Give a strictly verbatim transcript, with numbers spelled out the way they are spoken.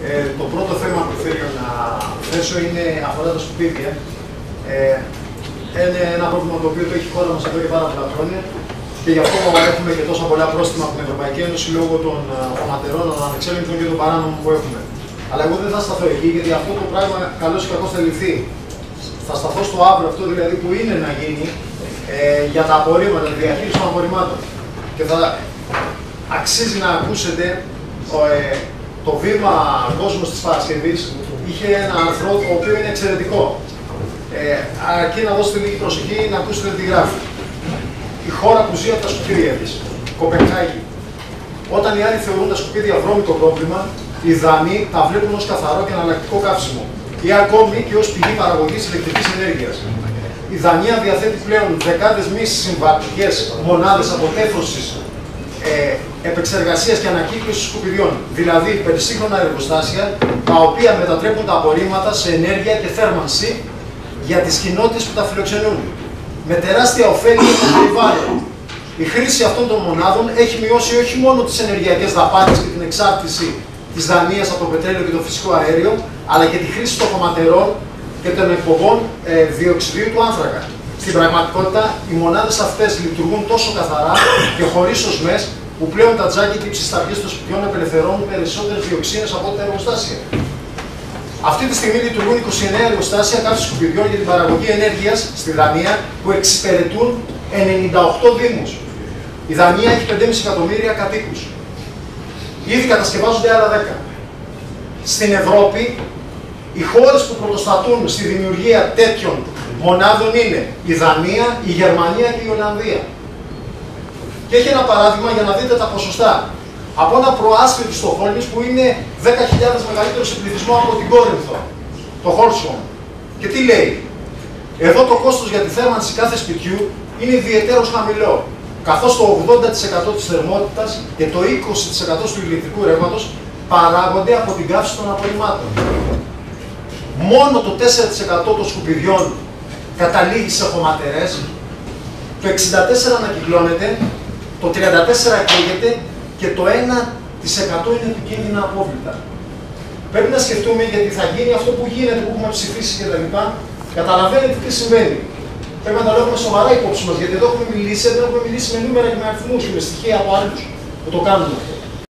Ε, το πρώτο θέμα που θέλω να θέσω είναι, αφορά τα σκουπίδια. Ε, είναι ένα πρόβλημα το οποίο το έχει η χώρα μας εδώ και πάρα πολλά χρόνια και γι' αυτό έχουμε και τόσα πολλά πρόστιμα από την Ευρωπαϊκή Ένωση λόγω των χωματερών, των ανεξέλεγκτων και των παράνομων που έχουμε. Αλλά εγώ δεν θα σταθώ εκεί, γιατί αυτό το πράγμα καλώς ή κακώς θα λυθεί. Θα σταθώ στο αύριο αυτό δηλαδή που είναι να γίνει ε, για τα απορρίμματα, τη διαχείριση των απορριμμάτων. Και θα αξίζει να ακούσετε ε, το βήμα Κόσμος της Παρασκευής. Είχε ένα άρθρο το οποίο είναι εξαιρετικό. Ε, αρκεί να δώσετε λίγη προσοχή να ακούσετε τι γράφει. Η χώρα που ζει από τα σκουπίδια της, Κοπενχάγη. Όταν οι άλλοι θεωρούν τα σκουπίδια βρώμικο πρόβλημα, οι Δανείοι τα βλέπουν ως καθαρό και εναλλακτικό καύσιμο ή ακόμη και ως πηγή παραγωγής ηλεκτρικής ενέργειας. Η Δανία διαθέτει πλέον δεκάδες μη συμβατικές μονάδες αποτέφρωσης, ε, επεξεργασίας και ανακύκλωσης σκουπιδιών, δηλαδή υπερσύγχρονα εργοστάσια, τα οποία μετατρέπουν τα απορρίμματα σε ενέργεια και θέρμανση για τις κοινότητες που τα φιλοξενούν. Με τεράστια ωφέλη για το περιβάλλον. Η χρήση αυτών των μονάδων έχει μειώσει όχι μόνο τις ενεργειακές δαπάνες και την εξάρτηση της Δανίας από το πετρέλαιο και το φυσικό αέριο, αλλά και τη χρήση των χωματερών και των εκπομπών ε, διοξιδίου του άνθρακα. Στην πραγματικότητα, οι μονάδες αυτές λειτουργούν τόσο καθαρά και χωρίς οσμές, που πλέον τα τζάκι και οι ψισταριές των σπιτιών απελευθερώνουν περισσότερες διοξίνες από τα εργοστάσια. Αυτή τη στιγμή λειτουργούν είκοσι εννέα εργοστάσια καύσης σκουπιδιών για την παραγωγή ενέργειας στη Δανία που εξυπηρετούν ενενήντα οκτώ δήμους. Η Δανία έχει πέντε κόμμα πέντε εκατομμύρια κατοίκους. Ήδη κατασκευάζονται άλλα δέκα. Στην Ευρώπη, οι χώρες που πρωτοστατούν στη δημιουργία τέτοιων μονάδων είναι η Δανία, η Γερμανία και η Ολλανδία. Και έχει ένα παράδειγμα για να δείτε τα ποσοστά. Από ένα προάσπιτι του Στοκχόλμης που είναι δέκα χιλιάδες μεγαλύτερο σε πληθυσμό από την Κόρινθο, το Χόρσον. Και τι λέει? Εδώ το κόστος για τη θέρμανση κάθε σπιτιού είναι ιδιαιτέρως χαμηλό, καθώς το ογδόντα τοις εκατό της θερμότητας και το είκοσι τοις εκατό του ηλεκτρικού ρεύματος παράγονται από την καύση των απορριμμάτων. Μόνο το τέσσερα τοις εκατό των σκουπιδιών καταλήγει σε χωματερές, το εξήντα τέσσερα τοις εκατό ανακυκλώνεται, το τριάντα τέσσερα τοις εκατό καίγεται και το ένα τοις εκατό είναι επικίνδυνα απόβλητα. Πρέπει να σκεφτούμε γιατί θα γίνει αυτό που γίνεται, που έχουμε ψηφίσει κτλ. Καταλαβαίνετε τι συμβαίνει. Πρέπει να τα έχουμε σοβαρά υπόψη μας, γιατί εδώ έχουμε μιλήσει, δεν έχουμε μιλήσει με νούμερα και με αριθμούς και με στοιχεία από άλλους που το κάνουν.